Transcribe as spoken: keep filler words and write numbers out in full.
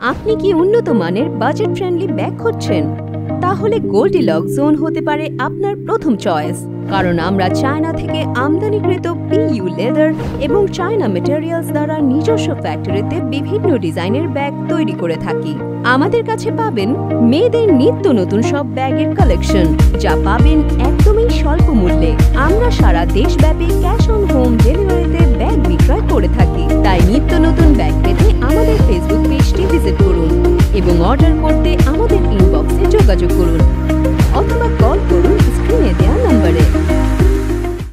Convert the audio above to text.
আপনি কি উন্নত মানের বাজেট ফ্রেন্ডলি ব্যাগ খুঁজছেন? তাহলে গোল্ডিলক্স জোন হতে পারে আপনার প্রথম চয়েস, কারণ আমরা চায়না থেকে আমদানিকৃত পিইউ লেদার এবং চায়না ম্যাটেরিয়ালস দ্বারা নিজস্ব ফ্যাক্টরিতে বিভিন্ন ডিজাইনের ব্যাগ তৈরি করে থাকি। আমাদের কাছে পাবেন মেয়েদের নিত্য নতুন সব ব্যাগের কালেকশন, যা পাবেন একদমই স্বল্প মূল্যে। আমরা সারা দেশব্যাপী ক্যাশ অন হোম ডেলিভারিতে ব্যাগ বিক্রয় করে থাকি, তাই নিত্য নতুন ব্যাগ পেতে